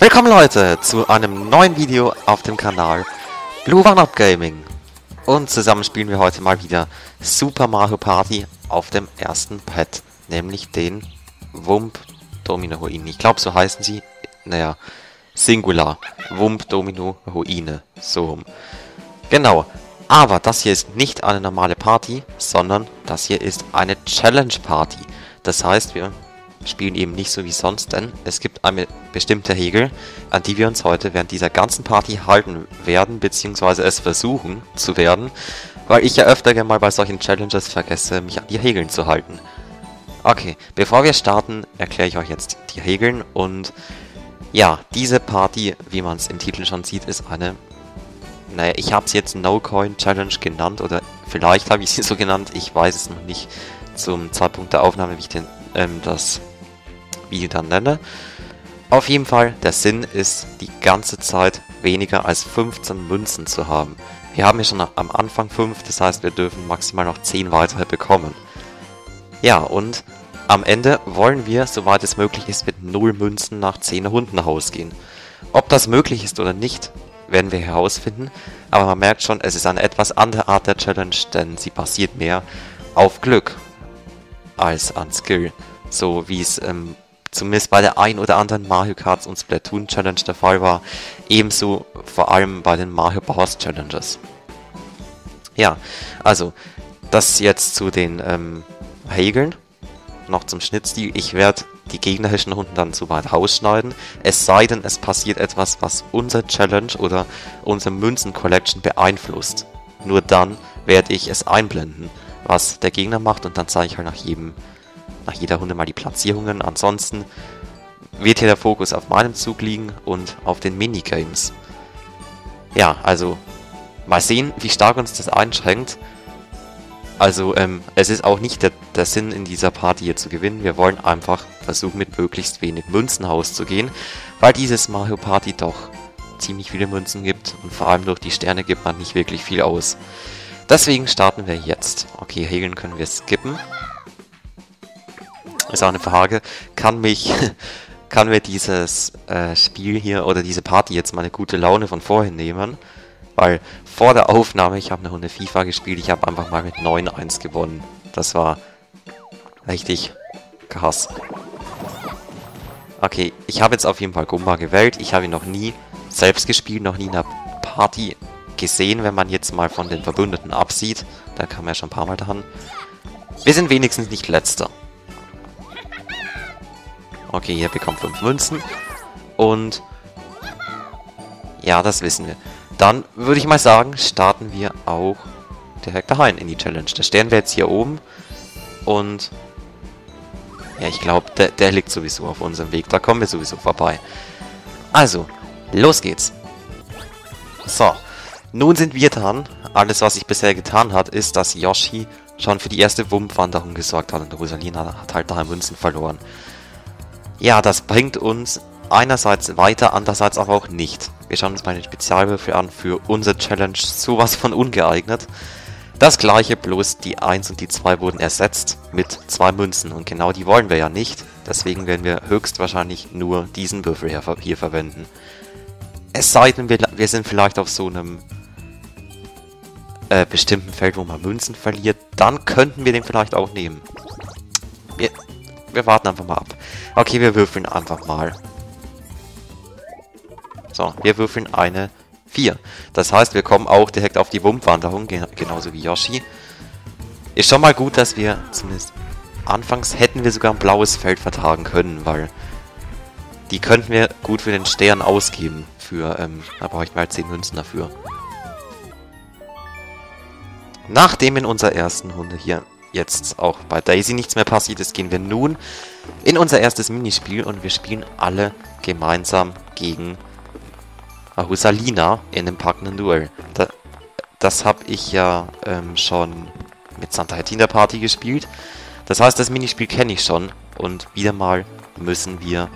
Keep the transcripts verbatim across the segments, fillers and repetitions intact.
Willkommen Leute zu einem neuen Video auf dem Kanal Blue One Up Gaming. Und zusammen spielen wir heute mal wieder Super Mario Party auf dem ersten Pad, nämlich den Wump Domino Ruine. Ich glaube, so heißen sie. Naja, Singular. Wump Domino Ruine. So rum. Genau. Aber das hier ist nicht eine normale Party, sondern das hier ist eine Challenge Party. Das heißt, wir spielen eben nicht so wie sonst, denn es gibt eine bestimmte Regel, an die wir uns heute während dieser ganzen Party halten werden, beziehungsweise es versuchen zu werden, weil ich ja öfter gerne mal bei solchen Challenges vergesse, mich an die Regeln zu halten. Okay, bevor wir starten, erkläre ich euch jetzt die Regeln und ja, diese Party, wie man es im Titel schon sieht, ist eine, naja, ich habe es jetzt No-Coin-Challenge genannt oder vielleicht habe ich sie so genannt, ich weiß es noch nicht zum Zeitpunkt der Aufnahme, wie ich den, ähm, das Video dann nenne. Auf jeden Fall, der Sinn ist, die ganze Zeit weniger als fünfzehn Münzen zu haben. Wir haben ja schon am Anfang fünf, das heißt, wir dürfen maximal noch zehn weitere bekommen. Ja, und am Ende wollen wir, soweit es möglich ist, mit null Münzen nach zehn Runden nach Hause gehen. Ob das möglich ist oder nicht, werden wir herausfinden, aber man merkt schon, es ist eine etwas andere Art der Challenge, denn sie basiert mehr auf Glück als an Skill, so wie es ähm, zumindest bei der ein oder anderen Mario Kart und Splatoon Challenge der Fall war, ebenso vor allem bei den Mario Bros Challenges. Ja, also, das jetzt zu den ähm, Regeln, noch zum Schnittstil. Ich werde die gegnerischen Runden dann so weit rausschneiden, es sei denn, es passiert etwas, was unser Challenge oder unsere Münzen-Collection beeinflusst. Nur dann werde ich es einblenden, was der Gegner macht, und dann zeige ich halt nach jedem nach jeder Runde mal die Platzierungen. Ansonsten wird hier der Fokus auf meinem Zug liegen und auf den Minigames. Ja, also mal sehen, wie stark uns das einschränkt. Also ähm, es ist auch nicht der, der Sinn in dieser Party hier zu gewinnen. Wir wollen einfach versuchen, mit möglichst wenig Münzen rauszugehen, weil dieses Mario Party doch ziemlich viele Münzen gibt und vor allem durch die Sterne gibt man nicht wirklich viel aus. Deswegen starten wir jetzt. Okay, Regeln können wir skippen. Ist auch eine Frage, kann mich, kann mir dieses äh, Spiel hier oder diese Party jetzt meine gute Laune von vorhin nehmen? Weil vor der Aufnahme, ich habe eine Runde FIFA gespielt, ich habe einfach mal mit neun eins gewonnen. Das war richtig krass. Okay, ich habe jetzt auf jeden Fall Goomba gewählt. Ich habe ihn noch nie selbst gespielt, noch nie in einer Party gesehen, wenn man jetzt mal von den Verbündeten absieht. Da kam er schon ein paar Mal dran. Wir sind wenigstens nicht Letzter. Okay, ihr bekommt fünf Münzen. Und ja, das wissen wir. Dann würde ich mal sagen, starten wir auch direkt daheim in die Challenge. Der Stern wäre jetzt hier oben. Und ja, ich glaube, der, der liegt sowieso auf unserem Weg. Da kommen wir sowieso vorbei. Also, los geht's. So, nun sind wir dran. Alles, was sich bisher getan hat, ist, dass Yoshi schon für die erste Wump-Wanderung gesorgt hat. Und Rosalina hat halt daheim Münzen verloren. Ja, das bringt uns einerseits weiter, andererseits aber auch nicht. Wir schauen uns mal den Spezialwürfel an, für unsere Challenge sowas von ungeeignet. Das gleiche, bloß die eins und die zwei wurden ersetzt mit zwei Münzen und genau die wollen wir ja nicht. Deswegen werden wir höchstwahrscheinlich nur diesen Würfel hier, hier verwenden. Es sei denn, wir, wir sind vielleicht auf so einem äh, bestimmten Feld, wo man Münzen verliert, dann könnten wir den vielleicht auch nehmen. Wir... Wir warten einfach mal ab. Okay, wir würfeln einfach mal. So, wir würfeln eine vier. Das heißt, wir kommen auch direkt auf die Wump-Wanderung, genauso wie Yoshi. Ist schon mal gut, dass wir zumindest anfangs hätten wir sogar ein blaues Feld vertragen können, weil die könnten wir gut für den Stern ausgeben. Für, ähm, da brauche ich mal zehn Münzen dafür. Nachdem in unserer ersten Runde hier jetzt auch bei Daisy nichts mehr passiert ist, gehen wir nun in unser erstes Minispiel und wir spielen alle gemeinsam gegen Rosalina in einem packenden Duell. Da, das habe ich ja ähm, schon mit Santa Hettina Party gespielt. Das heißt, das Minispiel kenne ich schon und wieder mal müssen wir...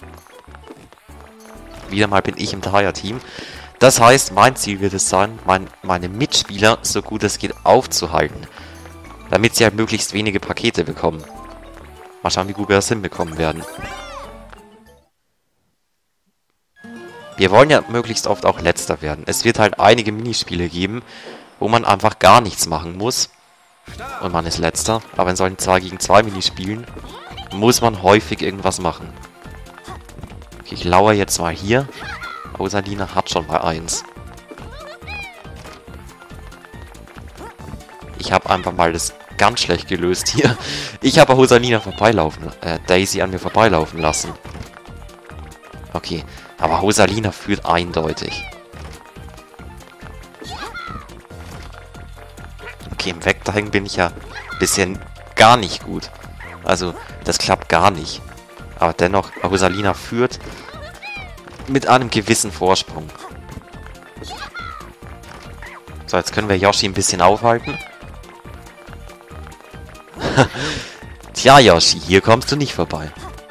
Wieder mal bin ich im Dreier-Team. Das heißt, mein Ziel wird es sein, mein, meine Mitspieler so gut es geht aufzuhalten, damit sie halt möglichst wenige Pakete bekommen. Mal schauen, wie gut wir das hinbekommen werden. Wir wollen ja möglichst oft auch Letzter werden. Es wird halt einige Minispiele geben, wo man einfach gar nichts machen muss. Und man ist Letzter. Aber in solchen zwei gegen zwei Minispielen muss man häufig irgendwas machen. Okay, ich lauere jetzt mal hier. Rosalina hat schon mal eins. Ich habe einfach mal das ganz schlecht gelöst hier. Ich habe Rosalina vorbeilaufen, äh, Daisy an mir vorbeilaufen lassen. Okay, aber Rosalina führt eindeutig. Okay, im Wegdrängen bin ich ja bisher gar nicht gut. Also, das klappt gar nicht. Aber dennoch, Rosalina führt mit einem gewissen Vorsprung. So, jetzt können wir Yoshi ein bisschen aufhalten. Tja, Yoshi, hier kommst du nicht vorbei.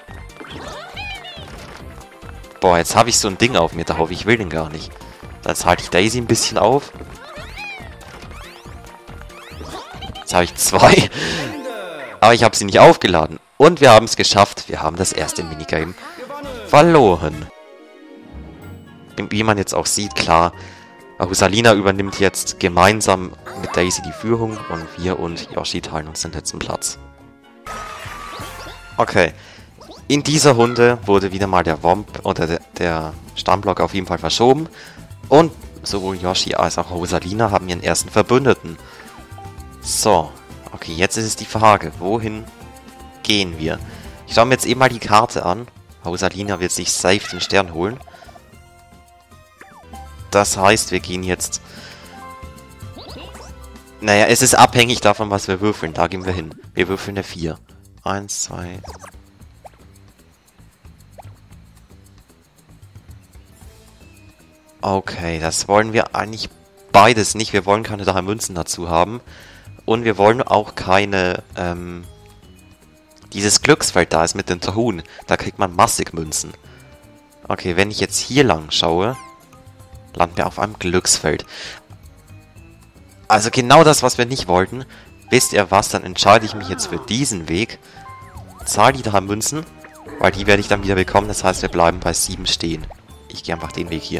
Boah, jetzt habe ich so ein Ding auf mir drauf. Ich will den gar nicht. Jetzt halte ich Daisy ein bisschen auf. Jetzt habe ich zwei. Aber ich habe sie nicht aufgeladen. Und wir haben es geschafft. Wir haben das erste Minigame verloren. Wie man jetzt auch sieht, klar, Rosalina übernimmt jetzt gemeinsam mit Daisy die Führung und wir und Yoshi teilen uns den letzten Platz. Okay. In dieser Runde wurde wieder mal der Womp oder der, der Stammblock auf jeden Fall verschoben. Und sowohl Yoshi als auch Rosalina haben ihren ersten Verbündeten. So. Okay, jetzt ist es die Frage, wohin gehen wir? Ich schaue mir jetzt eben mal die Karte an. Rosalina wird sich safe den Stern holen. Das heißt, wir gehen jetzt... Naja, es ist abhängig davon, was wir würfeln. Da gehen wir hin. Wir würfeln eine vier. Eins, zwei... Okay, das wollen wir eigentlich beides nicht. Wir wollen keine drei Münzen dazu haben. Und wir wollen auch keine... Ähm, dieses Glücksfeld da ist mit den Truhen. Da kriegt man massig Münzen. Okay, wenn ich jetzt hier lang schaue... landen wir auf einem Glücksfeld. Also genau das, was wir nicht wollten. Wisst ihr was? Dann entscheide ich mich jetzt für diesen Weg. Zahl die drei Münzen, weil die werde ich dann wieder bekommen. Das heißt, wir bleiben bei sieben stehen. Ich gehe einfach den Weg hier.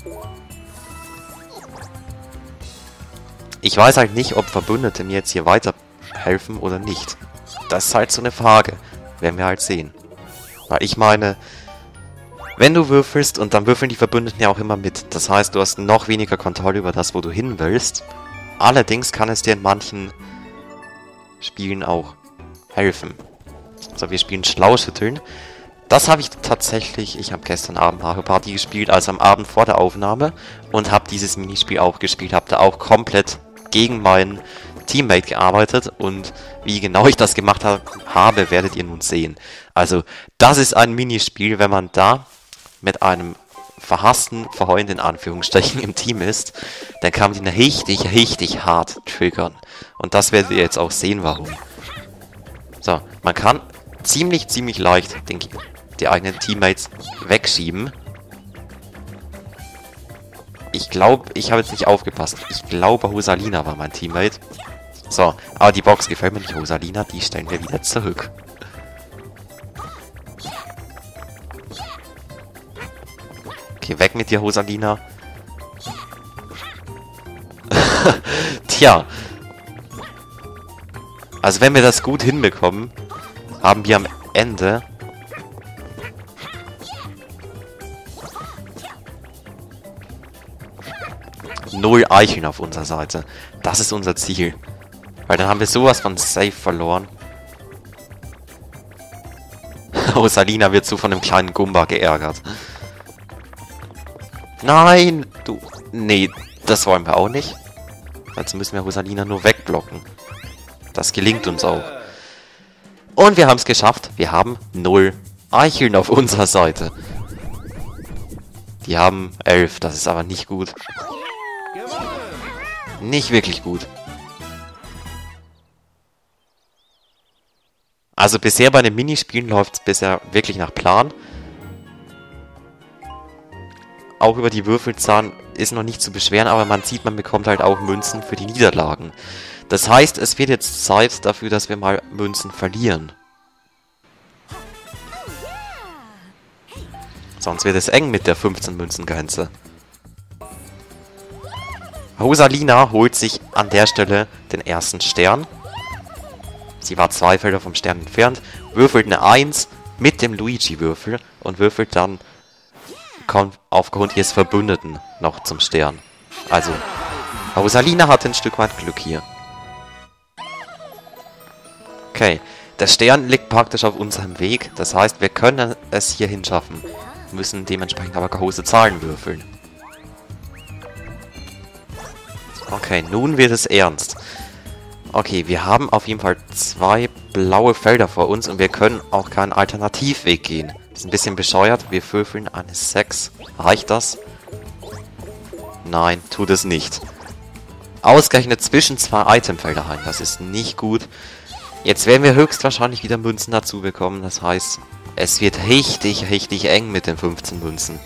Ich weiß halt nicht, ob Verbündete mir jetzt hier weiterhelfen oder nicht. Das ist halt so eine Frage. Werden wir halt sehen. Weil ich meine... Wenn du würfelst, und dann würfeln die Verbündeten ja auch immer mit. Das heißt, du hast noch weniger Kontrolle über das, wo du hin willst. Allerdings kann es dir in manchen Spielen auch helfen. So, wir spielen Schlauschütteln. Das habe ich tatsächlich, ich habe gestern Abend Mario Party gespielt, also am Abend vor der Aufnahme. Und habe dieses Minispiel auch gespielt, habe da auch komplett gegen meinen Teammate gearbeitet. Und wie genau ich das gemacht ha habe, werdet ihr nun sehen. Also, das ist ein Minispiel, wenn man da... mit einem verhassten Freund in Anführungsstrichen im Team ist, dann kann man ihn richtig, richtig hart triggern. Und das werdet ihr jetzt auch sehen, warum. So, man kann ziemlich, ziemlich leicht den, die eigenen Teammates wegschieben. Ich glaube, ich habe jetzt nicht aufgepasst. Ich glaube, Rosalina war mein Teammate. So, aber die Box gefällt mir nicht. Rosalina, die stellen wir wieder zurück. Okay, weg mit dir, Rosalina. Tja. Also wenn wir das gut hinbekommen, haben wir am Ende... null Eicheln auf unserer Seite. Das ist unser Ziel. Weil dann haben wir sowas von safe verloren. Rosalina wird so von einem kleinen Gumba geärgert. Nein! Du... Nee, das wollen wir auch nicht. Jetzt müssen wir Rosalina nur wegblocken. Das gelingt uns auch. Und wir haben es geschafft. Wir haben null Eicheln auf unserer Seite. Die haben elf. Das ist aber nicht gut. Nicht wirklich gut. Also bisher bei den Minispielen läuft es bisher wirklich nach Plan. Auch über die Würfelzahlen ist noch nicht zu beschweren, aber man sieht, man bekommt halt auch Münzen für die Niederlagen. Das heißt, es wird jetzt Zeit dafür, dass wir mal Münzen verlieren. Sonst wird es eng mit der fünfzehn-Münzen-Grenze. Rosalina holt sich an der Stelle den ersten Stern. Sie war zwei Felder vom Stern entfernt, würfelt eine eins mit dem Luigi-Würfel und würfelt dann aufgrund ihres Verbündeten noch zum Stern. Also, Rosalina hatte ein Stück weit Glück hier. Okay, der Stern liegt praktisch auf unserem Weg. Das heißt, wir können es hierhin schaffen. Müssen dementsprechend aber große Zahlen würfeln. Okay, nun wird es ernst. Okay, wir haben auf jeden Fall zwei blaue Felder vor uns und wir können auch keinen Alternativweg gehen. Ist ein bisschen bescheuert. Wir würfeln eine sechs. Reicht das? Nein, tut es nicht. Ausgerechnet zwischen zwei Itemfelder rein. Das ist nicht gut. Jetzt werden wir höchstwahrscheinlich wieder Münzen dazu bekommen. Das heißt, es wird richtig, richtig eng mit den fünfzehn Münzen.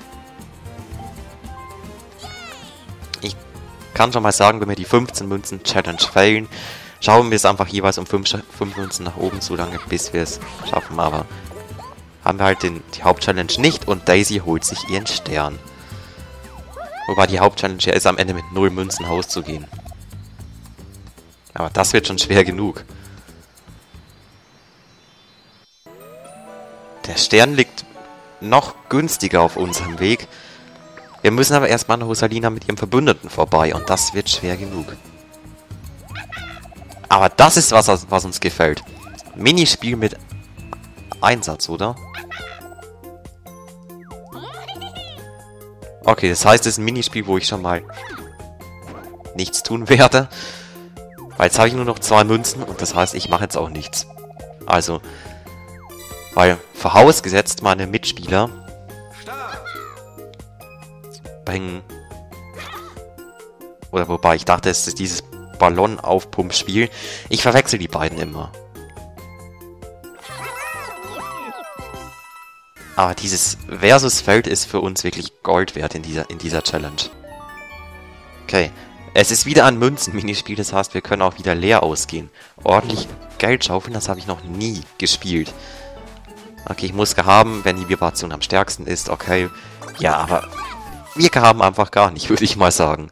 Ich kann schon mal sagen, wenn wir die fünfzehn Münzen Challenge failen, schauen wir es einfach jeweils um fünf Münzen nach oben, so lange bis wir es schaffen. Aber haben wir halt den, die Hauptchallenge nicht und Daisy holt sich ihren Stern. Wobei die Hauptchallenge ja ist, am Ende mit null Münzen rauszugehen. Aber das wird schon schwer genug. Der Stern liegt noch günstiger auf unserem Weg. Wir müssen aber erstmal an Rosalina mit ihrem Verbündeten vorbei und das wird schwer genug. Aber das ist was, was uns gefällt. Minispiel mit Einsatz, oder? Okay, das heißt, es ist ein Minispiel, wo ich schon mal nichts tun werde. Weil jetzt habe ich nur noch zwei Münzen und das heißt, ich mache jetzt auch nichts. Also, weil vorausgesetzt meine Mitspieler bringen... Oder wobei, ich dachte, es ist dieses Ballon-Aufpumpspiel. Ich verwechsel die beiden immer. Aber dieses Versus-Feld ist für uns wirklich Gold wert in dieser, in dieser Challenge. Okay, es ist wieder ein Münzen-Minispiel, das heißt, wir können auch wieder leer ausgehen. Ordentlich Geld schaufeln, das habe ich noch nie gespielt. Okay, ich muss haben, wenn die Vibration am stärksten ist, okay. Ja, aber wir haben einfach gar nicht, würde ich mal sagen.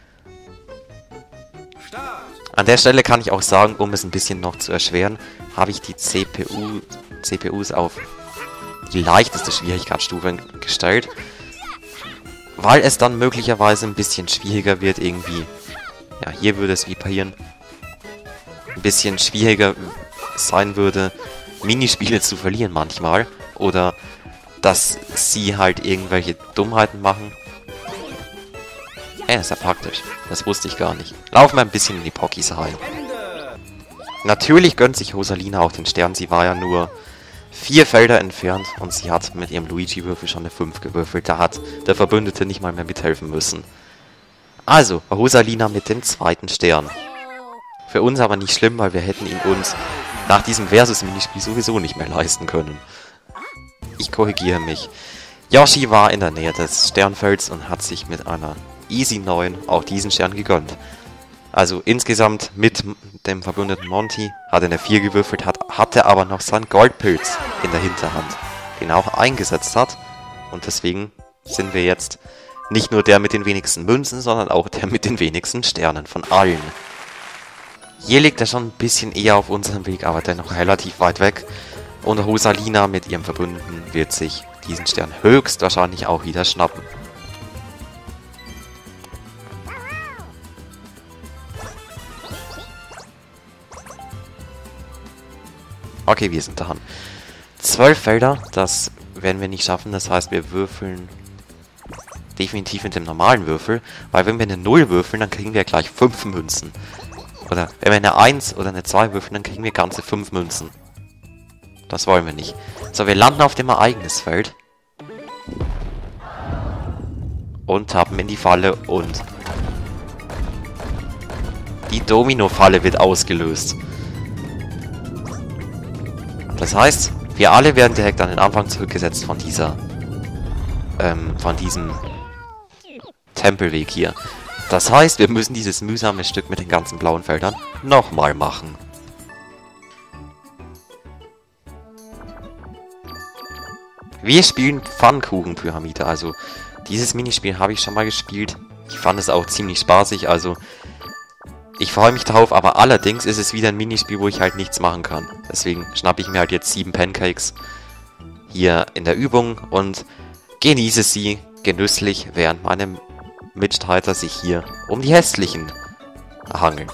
An der Stelle kann ich auch sagen, um es ein bisschen noch zu erschweren, habe ich die C P U, C P Us auf die leichteste Schwierigkeitsstufe gestellt, weil es dann möglicherweise ein bisschen schwieriger wird irgendwie. Ja, hier würde es vibrieren. Ein bisschen schwieriger sein würde, Minispiele zu verlieren manchmal. Oder dass sie halt irgendwelche Dummheiten machen. Ey, ist ja praktisch. Das wusste ich gar nicht. Laufen wir ein bisschen in die Pokis rein. Natürlich gönnt sich Rosalina auch den Stern. Sie war ja nur vier Felder entfernt und sie hat mit ihrem Luigi-Würfel schon eine fünf gewürfelt. Da hat der Verbündete nicht mal mehr mithelfen müssen. Also, Rosalina mit dem zweiten Stern. Für uns aber nicht schlimm, weil wir hätten ihn uns nach diesem Versus-Minispiel sowieso nicht mehr leisten können. Ich korrigiere mich. Yoshi war in der Nähe des Sternfelds und hat sich mit einer Easy neun auch diesen Stern gegönnt. Also insgesamt mit dem Verbündeten Monty hat er eine vier gewürfelt, hat, hatte aber noch seinen Goldpilz in der Hinterhand, den er auch eingesetzt hat. Und deswegen sind wir jetzt nicht nur der mit den wenigsten Münzen, sondern auch der mit den wenigsten Sternen von allen. Hier liegt er schon ein bisschen eher auf unserem Weg, aber dennoch relativ weit weg. Und Rosalina mit ihrem Verbündeten wird sich diesen Stern höchstwahrscheinlich auch wieder schnappen. Okay, wir sind dran. Zwölf Felder, das werden wir nicht schaffen. Das heißt, wir würfeln definitiv mit dem normalen Würfel. Weil wenn wir eine null würfeln, dann kriegen wir gleich fünf Münzen. Oder wenn wir eine eins oder eine zwei würfeln, dann kriegen wir ganze fünf Münzen. Das wollen wir nicht. So, wir landen auf dem Ereignisfeld. Und tappen in die Falle und die Domino-Falle wird ausgelöst. Das heißt, wir alle werden direkt an den Anfang zurückgesetzt von dieser, ähm, von diesem Tempelweg hier. Das heißt, wir müssen dieses mühsame Stück mit den ganzen blauen Feldern nochmal machen. Wir spielen Pfannkuchenpyramide. Also, dieses Minispiel habe ich schon mal gespielt. Ich fand es auch ziemlich spaßig. Also, ich freue mich darauf. Aber allerdings ist es wieder ein Minispiel, wo ich halt nichts machen kann. Deswegen schnappe ich mir halt jetzt sieben Pancakes hier in der Übung und genieße sie genüsslich, während meine Mitstreiter sich hier um die hässlichen hangeln.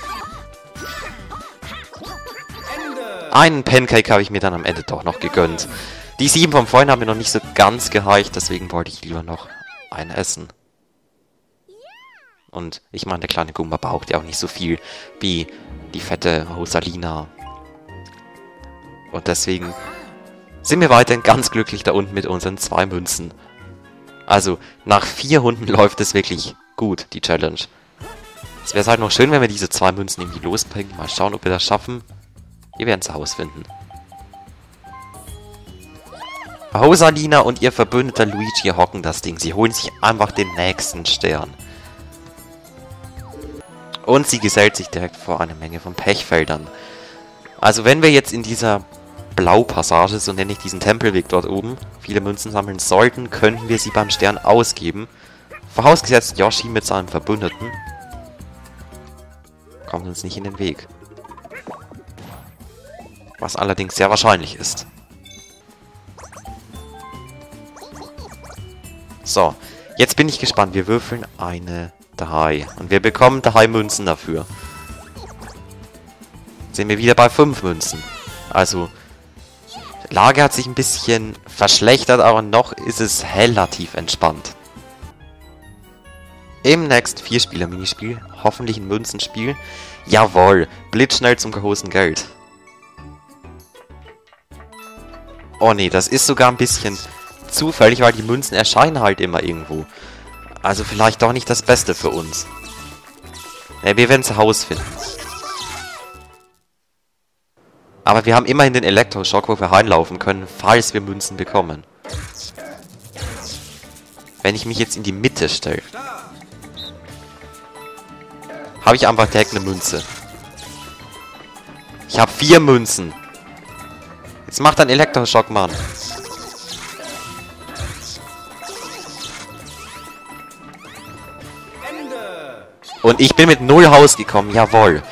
Einen Pancake habe ich mir dann am Ende doch noch gegönnt. Die sieben vom vorhin haben mir noch nicht so ganz gereicht, deswegen wollte ich lieber noch einen essen. Und ich meine, der kleine Goomba braucht ja auch nicht so viel wie die fette Rosalina. Und deswegen sind wir weiterhin ganz glücklich da unten mit unseren zwei Münzen. Also, nach vier Runden läuft es wirklich gut, die Challenge. Es wäre halt noch schön, wenn wir diese zwei Münzen irgendwie losbringen. Mal schauen, ob wir das schaffen. Wir werden es herausfinden. Rosalina und ihr Verbündeter Luigi hocken das Ding. Sie holen sich einfach den nächsten Stern. Und sie gesellt sich direkt vor eine Menge von Pechfeldern. Also wenn wir jetzt in dieser Blaupassage, so nenne ich diesen Tempelweg dort oben, viele Münzen sammeln sollten, könnten wir sie beim Stern ausgeben. Vorausgesetzt, Yoshi mit seinem Verbündeten kommt uns nicht in den Weg. Was allerdings sehr wahrscheinlich ist. So, jetzt bin ich gespannt. Wir würfeln eine drei. Und wir bekommen drei Münzen dafür. Sind wir wieder bei fünf Münzen. Also, die Lage hat sich ein bisschen verschlechtert, aber noch ist es relativ entspannt. Im nächsten Vier-Spieler-Minispiel, hoffentlich ein Münzenspiel. Jawohl, blitzschnell zum großen Geld. Oh nee, das ist sogar ein bisschen zufällig, weil die Münzen erscheinen halt immer irgendwo. Also vielleicht doch nicht das Beste für uns. Ja, wir werden es herausfinden. Aber wir haben immerhin den Elektroschock, wo wir reinlaufen können, falls wir Münzen bekommen. Wenn ich mich jetzt in die Mitte stelle, habe ich einfach direkt eine Münze. Ich habe vier Münzen. Jetzt macht ein Elektroschock, Mann. Und ich bin mit null rausgekommen, jawohl.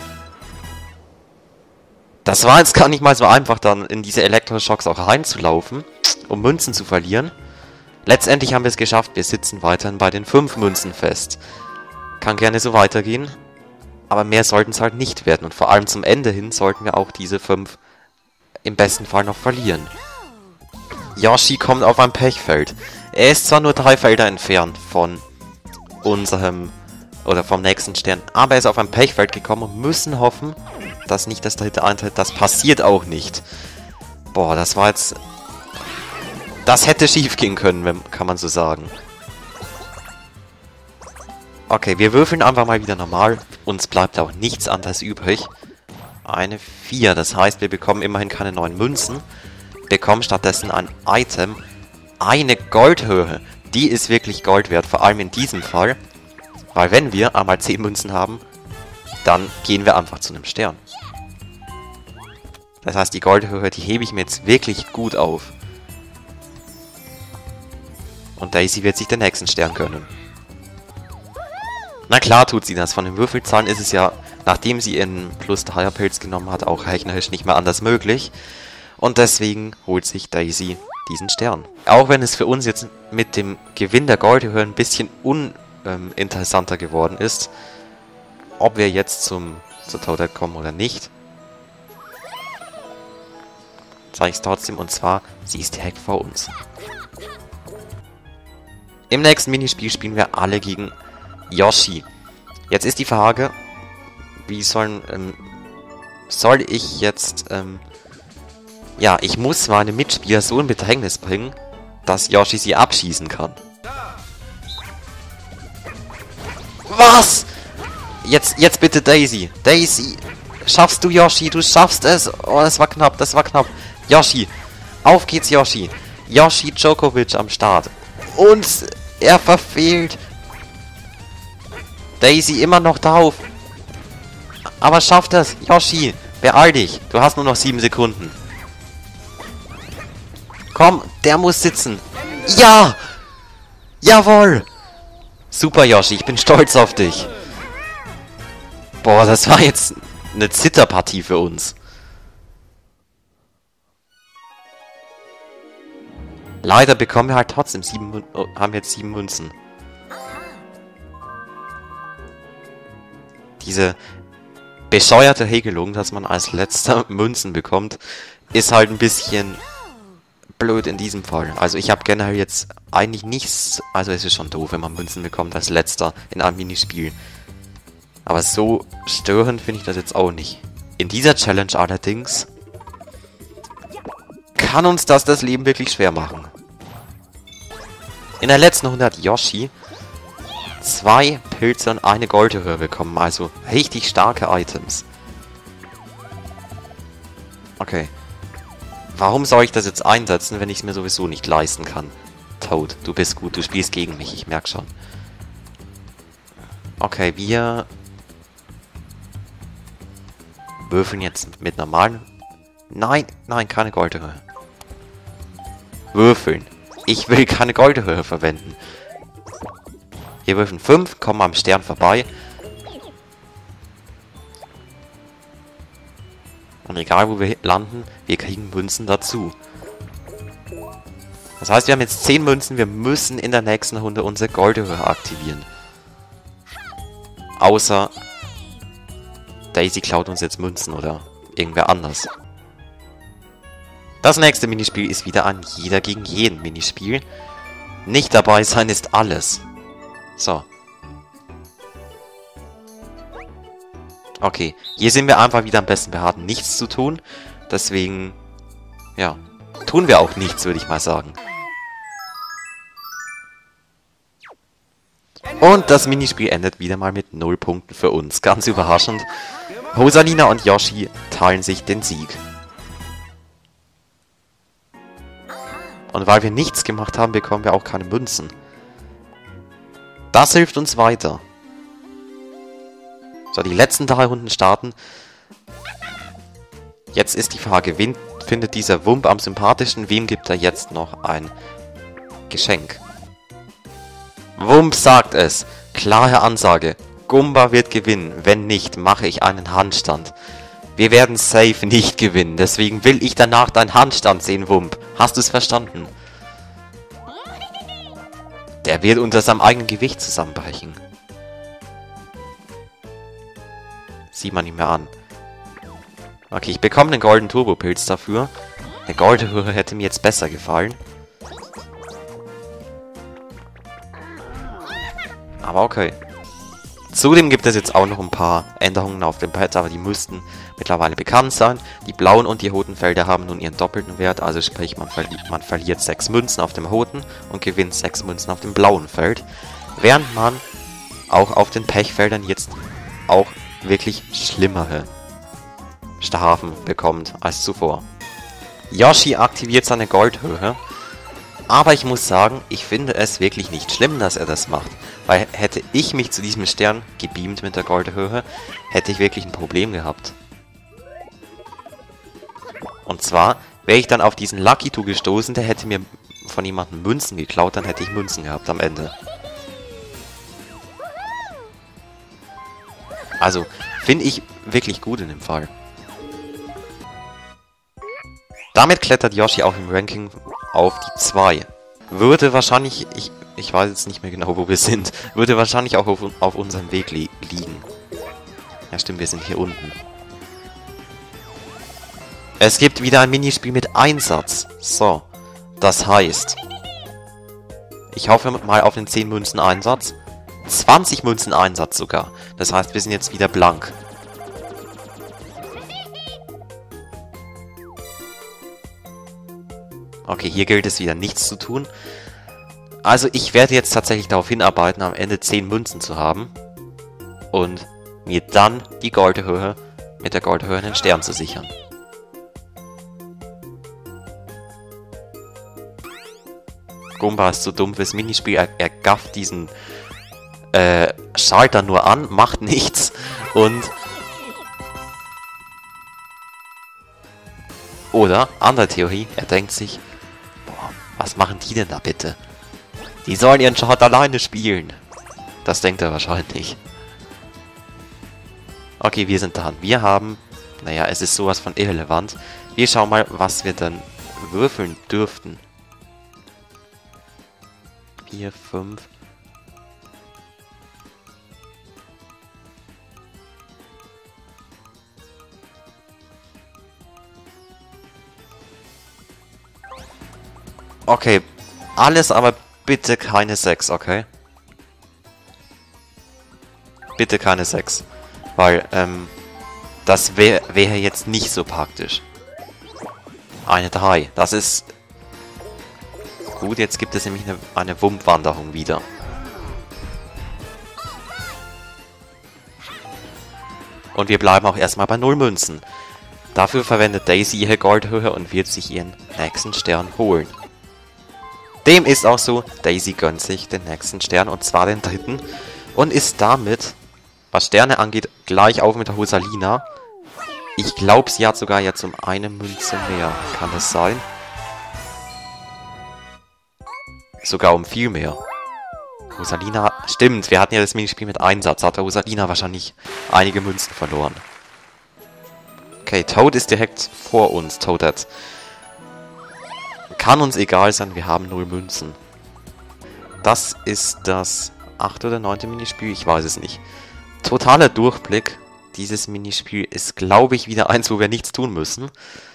Das war jetzt gar nicht mal so einfach, dann in diese Elektroschocks auch reinzulaufen, um Münzen zu verlieren. Letztendlich haben wir es geschafft, wir sitzen weiterhin bei den fünf Münzen fest. Kann gerne so weitergehen, aber mehr sollten es halt nicht werden. Und vor allem zum Ende hin sollten wir auch diese fünf im besten Fall noch verlieren. Yoshi kommt auf ein Pechfeld. Er ist zwar nur drei Felder entfernt von unserem, oder vom nächsten Stern, aber er ist auf ein Pechfeld gekommen und müssen hoffen, dass nicht das dritte eintritt. Das passiert auch nicht. Boah, das war jetzt... Das hätte schief gehen können, wenn, kann man so sagen. Okay, wir würfeln einfach mal wieder normal. Uns bleibt auch nichts anderes übrig. Eine vier, das heißt, wir bekommen immerhin keine neuen Münzen. Bekommen stattdessen ein Item. Eine Goldhöhe. Die ist wirklich Gold wert, vor allem in diesem Fall. Weil wenn wir einmal zehn Münzen haben, dann gehen wir einfach zu einem Stern. Das heißt, die Goldhöhe, die hebe ich mir jetzt wirklich gut auf. Und Daisy wird sich den nächsten Stern gönnen. Na klar tut sie das. Von den Würfelzahlen ist es ja, nachdem sie ihren plus drei Pilz genommen hat, auch rechnerisch nicht mehr anders möglich. Und deswegen holt sich Daisy diesen Stern. Auch wenn es für uns jetzt mit dem Gewinn der Goldhöhe ein bisschen uninteressanter geworden ist, ob wir jetzt zum, zur Toadette kommen oder nicht, zeige ich es trotzdem, und zwar, sie ist direkt vor uns. Im nächsten Minispiel spielen wir alle gegen Yoshi. Jetzt ist die Frage, wie sollen, ähm, soll ich jetzt, ähm, ja, ich muss meine Mitspieler so in Bedrängnis bringen, dass Yoshi sie abschießen kann. Was? Jetzt, jetzt bitte Daisy. Daisy, schaffst du Yoshi? Du schaffst es. Oh, das war knapp, das war knapp. Yoshi, auf geht's Yoshi. Yoshi Djokovic am Start. Und er verfehlt. Daisy immer noch drauf. Aber schafft es. Yoshi, beeil dich. Du hast nur noch sieben Sekunden. Komm, der muss sitzen. Ja! Jawohl! Super, Yoshi, ich bin stolz auf dich. Boah, das war jetzt eine Zitterpartie für uns. Leider bekommen wir halt trotzdem sieben Mün- oh, haben jetzt sieben Münzen. Diese bescheuerte Regelung, dass man als letzter Münzen bekommt, ist halt ein bisschen blöd in diesem Fall. Also ich habe generell jetzt eigentlich nichts... Also es ist schon doof, wenn man Münzen bekommt als letzter in einem Minispiel. Aber so störend finde ich das jetzt auch nicht. In dieser Challenge allerdings kann uns das das Leben wirklich schwer machen. In der letzten Runde hat Yoshi zwei Pilze und eine Goldröhre bekommen. Also richtig starke Items. Okay. Warum soll ich das jetzt einsetzen, wenn ich es mir sowieso nicht leisten kann? Toad, du bist gut, du spielst gegen mich, ich merke schon. Okay, wir würfeln jetzt mit normalen... Nein, nein, keine Goldröhre. Würfeln. Ich will keine Goldröhre verwenden. Wir würfeln fünf, kommen am Stern vorbei. Und egal wo wir landen, wir kriegen Münzen dazu. Das heißt, wir haben jetzt zehn Münzen, wir müssen in der nächsten Runde unsere Goldröhre aktivieren. Außer Daisy klaut uns jetzt Münzen oder irgendwer anders. Das nächste Minispiel ist wieder ein Jeder gegen jeden Minispiel. Nicht dabei sein ist alles. So. Okay, hier sind wir einfach wieder am besten beraten, nichts zu tun. Deswegen, ja, tun wir auch nichts, würde ich mal sagen. Und das Minispiel endet wieder mal mit null Punkten für uns. Ganz überraschend. Rosalina und Yoshi teilen sich den Sieg. Und weil wir nichts gemacht haben, bekommen wir auch keine Münzen. Das hilft uns weiter. So, die letzten drei Runden starten. Jetzt ist die Frage, wen findet dieser Wump am sympathischen? Wem gibt er jetzt noch ein Geschenk? Wump sagt es. Klare Ansage. Gumba wird gewinnen. Wenn nicht, mache ich einen Handstand. Wir werden safe nicht gewinnen. Deswegen will ich danach deinen Handstand sehen, Wump. Hast du es verstanden? Der wird unter seinem eigenen Gewicht zusammenbrechen. Sieht man ihn mir an. Okay, ich bekomme einen Golden Turbo Pilz dafür. Eine Goldröhre hätte mir jetzt besser gefallen. Aber okay. Zudem gibt es jetzt auch noch ein paar Änderungen auf dem Pad, aber die müssten mittlerweile bekannt sein. Die blauen und die roten Felder haben nun ihren doppelten Wert, also sprich, man, verli man verliert sechs Münzen auf dem roten und gewinnt sechs Münzen auf dem blauen Feld. Während man auch auf den Pechfeldern jetzt auch wirklich schlimmere Strafen bekommt als zuvor. Yoshi aktiviert seine Goldhöhe. Aber ich muss sagen, ich finde es wirklich nicht schlimm, dass er das macht. Weil hätte ich mich zu diesem Stern gebeamt mit der Goldhöhe, hätte ich wirklich ein Problem gehabt. Und zwar wäre ich dann auf diesen Lucky Two gestoßen, der hätte mir von jemandem Münzen geklaut, dann hätte ich Münzen gehabt am Ende. Also, finde ich wirklich gut in dem Fall. Damit klettert Yoshi auch im Ranking auf die zwei. Würde wahrscheinlich, ich, ich weiß jetzt nicht mehr genau, wo wir sind, würde wahrscheinlich auch auf, auf unserem Weg li liegen. Ja stimmt, wir sind hier unten. Es gibt wieder ein Minispiel mit Einsatz. So, das heißt, ich hoffe mal auf den zehn Münzen Einsatz. zwanzig Münzen Einsatz sogar. Das heißt, wir sind jetzt wieder blank. Okay, hier gilt es wieder nichts zu tun. Also ich werde jetzt tatsächlich darauf hinarbeiten, am Ende zehn Münzen zu haben. Und mir dann die Goldhöhe mit der Goldhöhe einen Stern zu sichern. Gumba ist so dumm fürs Minispiel. Er, er gafft diesen äh, Schalter nur an, macht nichts. Und... Oder, andere Theorie, er denkt sich... Was machen die denn da bitte? Die sollen ihren Shot alleine spielen. Das denkt er wahrscheinlich. Okay, wir sind dran. Wir haben... Naja, es ist sowas von irrelevant. Wir schauen mal, was wir dann würfeln dürften. vier, fünf... Okay, alles, aber bitte keine sechs, okay? Bitte keine sechs. Weil, ähm, das wäre wär jetzt nicht so praktisch. Eine drei, das ist... Gut, jetzt gibt es nämlich eine, eine Wumpwanderung wieder. Und wir bleiben auch erstmal bei null Münzen. Dafür verwendet Daisy ihre Goldhöhe und wird sich ihren nächsten Stern holen. Dem ist auch so, Daisy gönnt sich den nächsten Stern, und zwar den dritten, und ist damit, was Sterne angeht, gleich auf mit der Rosalina. Ich glaube, sie hat sogar jetzt um eine Münze mehr. Kann das sein? Sogar um viel mehr. Rosalina, stimmt, wir hatten ja das Minispiel mit Einsatz, hat der Rosalina wahrscheinlich einige Münzen verloren. Okay, Toad ist direkt vor uns, Toadette. Kann uns egal sein, wir haben null Münzen. Das ist das achte oder neunte Minispiel, ich weiß es nicht. Totaler Durchblick. Dieses Minispiel ist, glaube ich, wieder eins, wo wir nichts tun müssen.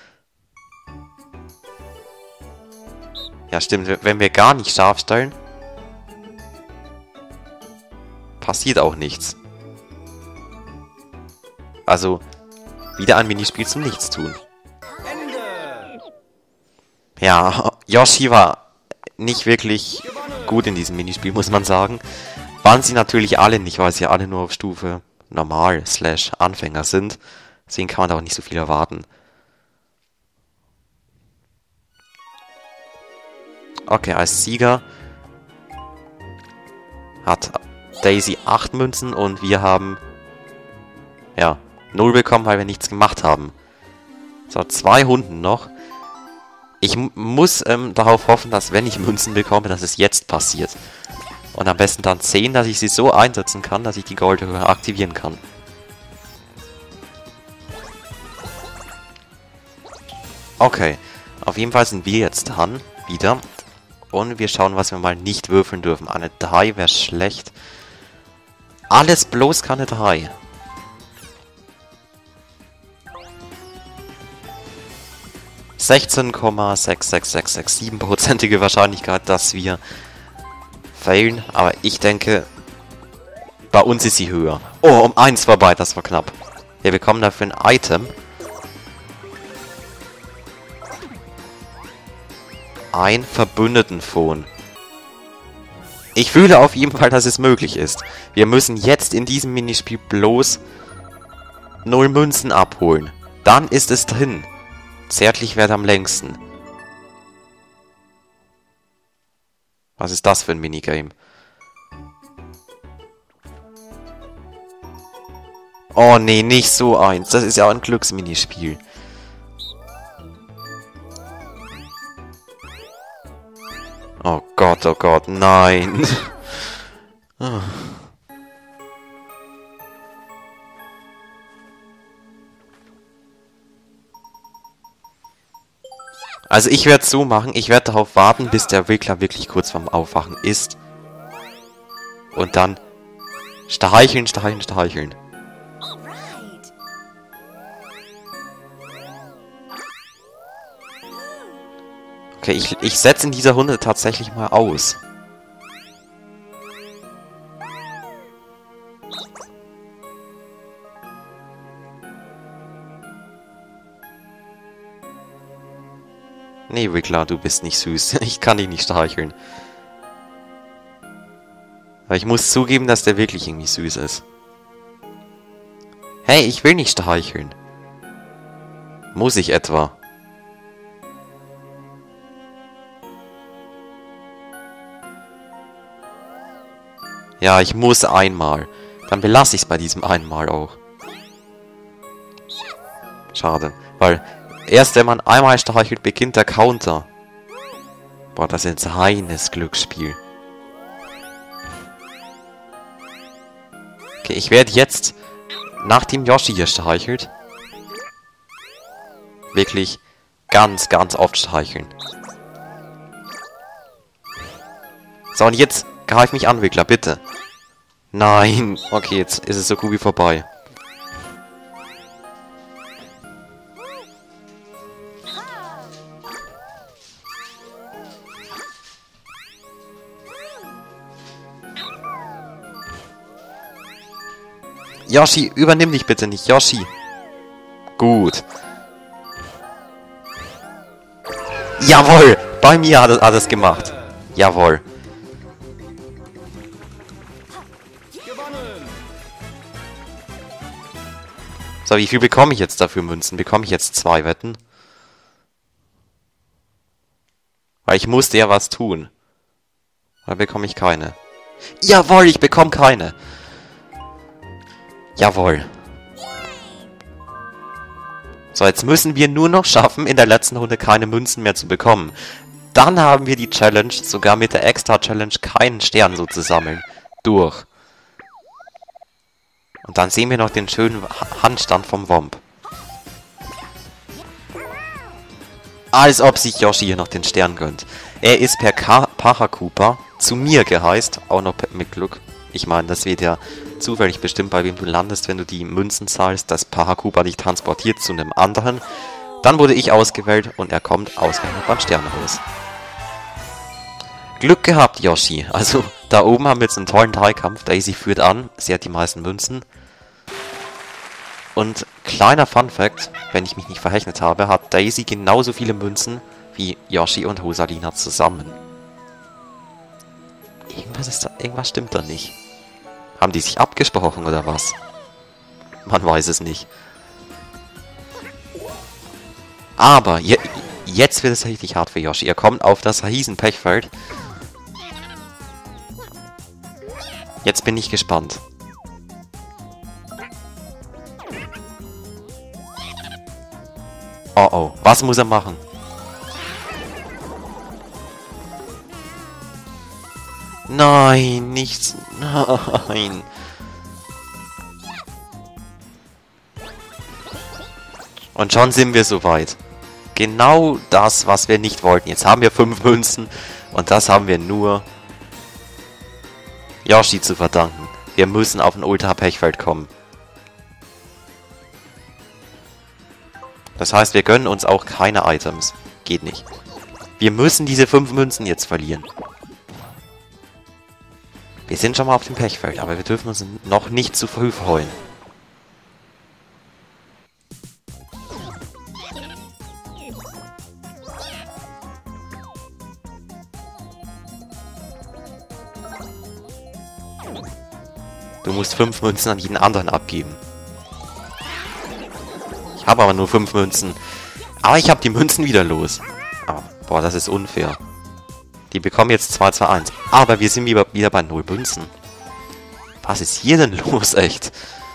Ja, stimmt, wenn wir gar nicht scharf stellen, passiert auch nichts. Also, wieder ein Minispiel zum Nichtstun. Ja, Yoshi war nicht wirklich gut in diesem Minispiel, muss man sagen. Waren sie natürlich alle nicht, weil sie alle nur auf Stufe normal slash Anfänger sind. Deswegen kann man da auch nicht so viel erwarten. Okay, als Sieger hat Daisy acht Münzen und wir haben, ja, null bekommen, weil wir nichts gemacht haben. So, zwei Hunden noch. Ich muss ähm, darauf hoffen, dass, wenn ich Münzen bekomme, dass es jetzt passiert. Und am besten dann zehn, dass ich sie so einsetzen kann, dass ich die Goldhöhe aktivieren kann. Okay, auf jeden Fall sind wir jetzt dran, wieder. Und wir schauen, was wir mal nicht würfeln dürfen. Eine drei wäre schlecht. Alles bloß keine drei. sechzehn Komma sechs sechs sechs sechs sieben prozentige Wahrscheinlichkeit, dass wir failen. Aber ich denke, bei uns ist sie höher. Oh, um eins vorbei, das war knapp. Wir bekommen dafür ein Item. Ein Verbündetenphone. Ich fühle auf jeden Fall, dass es möglich ist. Wir müssen jetzt in diesem Minispiel bloß null Münzen abholen. Dann ist es drin. Zärtlich währt am längsten. Was ist das für ein Minigame? Oh nee, nicht so eins. Das ist ja ein Glücksminispiel. Oh Gott, oh Gott, nein. Oh. Also ich werde es so machen, ich werde darauf warten, bis der Wickler wirklich kurz vorm Aufwachen ist. Und dann streicheln, streicheln, streicheln. Okay, ich, ich setze in dieser Runde tatsächlich mal aus. Nee, Wickler, du bist nicht süß. Ich kann dich nicht streicheln. Aber ich muss zugeben, dass der wirklich irgendwie süß ist. Hey, ich will nicht streicheln. Muss ich etwa? Ja, ich muss einmal. Dann belasse ich es bei diesem einmal auch. Schade, weil erst wenn man einmal streichelt, beginnt der Counter. Boah, das ist ein reines Glücksspiel. Okay, ich werde jetzt, nachdem Yoshi hier streichelt, wirklich ganz, ganz oft streicheln. So, und jetzt greif mich an, Wickler, bitte. Nein. Okay, jetzt ist es so gut wie vorbei. Yoshi, übernimm dich bitte nicht, Yoshi. Gut. Jawohl, bei mir hat es alles gemacht. Jawohl. So, wie viel bekomme ich jetzt dafür Münzen? Bekomme ich jetzt zwei Wetten? Weil ich musste ja was tun. Oder bekomme ich keine? Jawohl, ich bekomme keine. Jawohl. So, jetzt müssen wir nur noch schaffen, in der letzten Runde keine Münzen mehr zu bekommen. Dann haben wir die Challenge, sogar mit der Extra-Challenge keinen Stern so zu sammeln, durch. Und dann sehen wir noch den schönen Handstand vom Womp. Als ob sich Yoshi hier noch den Stern gönnt. Er ist per Paracupa zu mir gereist, auch noch mit Glück. Ich meine, das wird ja zufällig bestimmt, bei wem du landest, wenn du die Münzen zahlst, dass Paracupa dich transportiert zu einem anderen. Dann wurde ich ausgewählt und er kommt ausgerechnet beim Sternenhaus. Glück gehabt, Yoshi. Also, da oben haben wir jetzt einen tollen Dreikampf. Daisy führt an. Sie hat die meisten Münzen. Und kleiner Funfact, wenn ich mich nicht verrechnet habe, hat Daisy genauso viele Münzen wie Yoshi und Rosalina zusammen. Irgendwas, ist da, irgendwas stimmt da nicht. Haben die sich abgesprochen oder was? Man weiß es nicht. Aber je, jetzt wird es richtig hart für Yoshi. Er kommt auf das Riesen-Pechfeld. Jetzt bin ich gespannt. Oh oh, was muss er machen? Nein, nichts. Nein. Und schon sind wir soweit. Genau das, was wir nicht wollten. Jetzt haben wir fünf Münzen. Und das haben wir nur Yoshi zu verdanken. Wir müssen auf ein Ultra-Pechfeld kommen. Das heißt, wir gönnen uns auch keine Items. Geht nicht. Wir müssen diese fünf Münzen jetzt verlieren. Wir sind schon mal auf dem Pechfeld, aber wir dürfen uns noch nicht zu früh freuen. Du musst fünf Münzen an jeden anderen abgeben. Ich habe aber nur fünf Münzen. Aber ich habe die Münzen wieder los. Oh, boah, das ist unfair. Die bekommen jetzt zwei zwei eins. Aber wir sind wieder, wieder bei null Münzen. Was ist hier denn los, echt?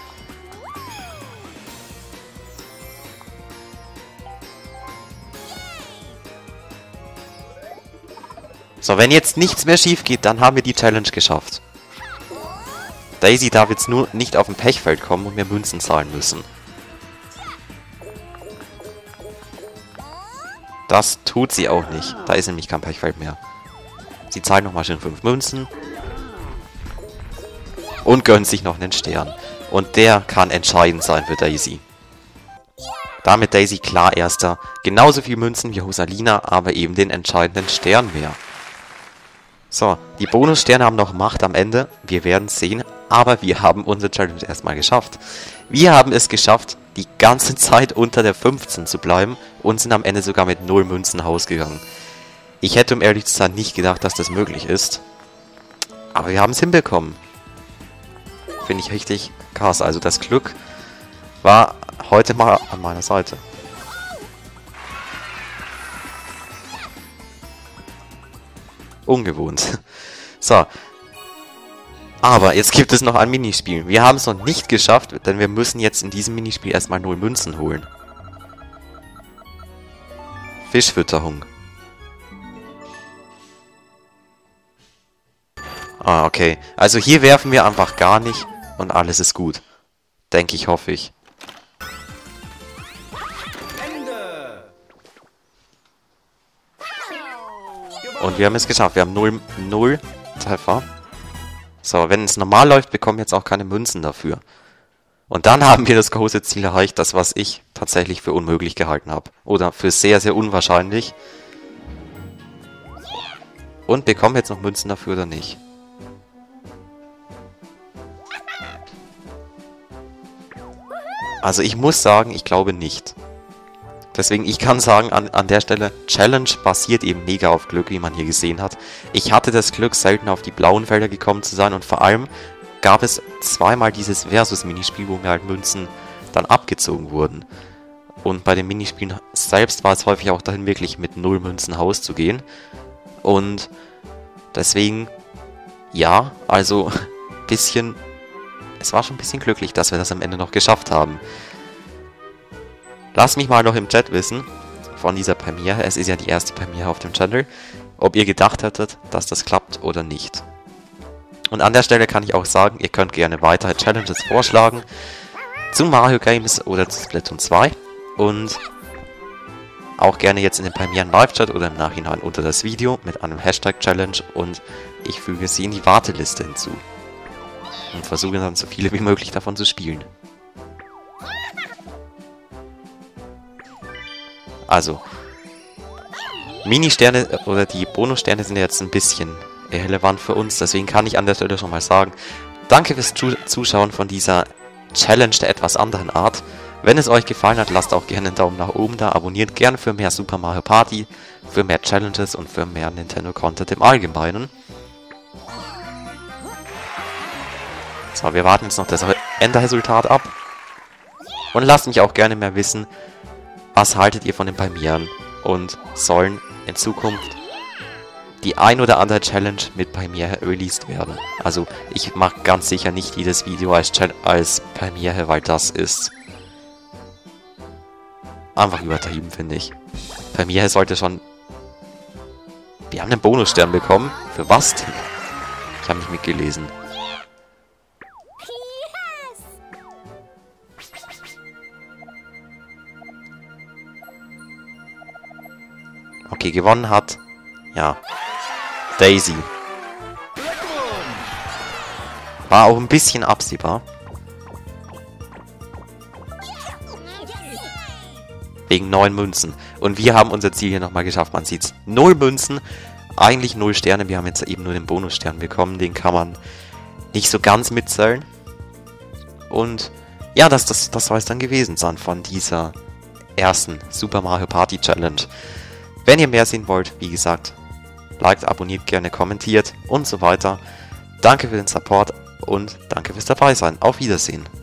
So, wenn jetzt nichts mehr schief geht, dann haben wir die Challenge geschafft. Daisy darf jetzt nur nicht auf ein Pechfeld kommen und mir Münzen zahlen müssen. Das tut sie auch nicht. Da ist nämlich kein Pechfeld mehr. Sie zahlt nochmal schön fünf Münzen. Und gönnt sich noch einen Stern. Und der kann entscheidend sein für Daisy. Damit Daisy klar Erster. Genauso viel Münzen wie Rosalina, aber eben den entscheidenden Stern mehr. So, die Bonussterne haben noch Macht am Ende. Wir werden es sehen. Aber wir haben unsere Challenge erstmal geschafft. Wir haben es geschafft, die ganze Zeit unter der fünfzehn zu bleiben und sind am Ende sogar mit null Münzen rausgegangen. Ich hätte, um ehrlich zu sein, nicht gedacht, dass das möglich ist. Aber wir haben es hinbekommen. Finde ich richtig krass. Also das Glück war heute mal an meiner Seite. Ungewohnt. So. Aber jetzt gibt es noch ein Minispiel. Wir haben es noch nicht geschafft, denn wir müssen jetzt in diesem Minispiel erstmal null Münzen holen. Fischfütterung. Ah, okay. Also hier werfen wir einfach gar nicht und alles ist gut. Denke ich, hoffe ich. Und wir haben es geschafft. Wir haben null, null Treffer. So, wenn es normal läuft, bekommen wir jetzt auch keine Münzen dafür. Und dann haben wir das große Ziel erreicht, das was ich tatsächlich für unmöglich gehalten habe. Oder für sehr, sehr unwahrscheinlich. Und bekommen wir jetzt noch Münzen dafür oder nicht? Also ich muss sagen, ich glaube nicht. Deswegen, ich kann sagen, an, an der Stelle, Challenge basiert eben mega auf Glück, wie man hier gesehen hat. Ich hatte das Glück, selten auf die blauen Felder gekommen zu sein und vor allem gab es zweimal dieses Versus-Minispiel, wo mir halt Münzen dann abgezogen wurden. Und bei den Minispielen selbst war es häufig auch dahin, wirklich mit null Münzen Haus zu gehen. Und deswegen, ja, also ein bisschen, es war schon ein bisschen glücklich, dass wir das am Ende noch geschafft haben. Lasst mich mal noch im Chat wissen, von dieser Premiere, es ist ja die erste Premiere auf dem Channel, ob ihr gedacht hättet, dass das klappt oder nicht. Und an der Stelle kann ich auch sagen, ihr könnt gerne weitere Challenges vorschlagen, zu Mario Games oder zu Splatoon zwei und auch gerne jetzt in den Premieren Live-Chat oder im Nachhinein unter das Video mit einem Hashtag Challenge und ich füge sie in die Warteliste hinzu. Und versuche dann so viele wie möglich davon zu spielen. Also, Mini-Sterne oder die Bonussterne sind jetzt ein bisschen irrelevant für uns, deswegen kann ich an der Stelle schon mal sagen, danke fürs Zuschauen von dieser Challenge der etwas anderen Art. Wenn es euch gefallen hat, lasst auch gerne einen Daumen nach oben da, abonniert gerne für mehr Super Mario Party, für mehr Challenges und für mehr Nintendo-Content im Allgemeinen. So, wir warten jetzt noch das Endresultat ab. Und lasst mich auch gerne mehr wissen, was haltet ihr von den Premieren? Und sollen in Zukunft die ein oder andere Challenge mit Premiere released werden? Also ich mache ganz sicher nicht jedes Video als, als Premiere, weil das ist einfach übertrieben, finde ich. Premiere sollte schon... Wir haben einen Bonusstern bekommen. Für was denn? Ich habe nicht mitgelesen. Okay, gewonnen hat, ja, Daisy. War auch ein bisschen absehbar. Wegen neun Münzen. Und wir haben unser Ziel hier nochmal geschafft. Man sieht's. Null Münzen, eigentlich null Sterne. Wir haben jetzt eben nur den Bonusstern bekommen. Den kann man nicht so ganz mitzählen. Und ja, das, das, das soll es dann gewesen sein von dieser ersten Super Mario Party Challenge. Wenn ihr mehr sehen wollt, wie gesagt, liked, abonniert gerne, kommentiert und so weiter. Danke für den Support und danke fürs dabei sein. Auf Wiedersehen.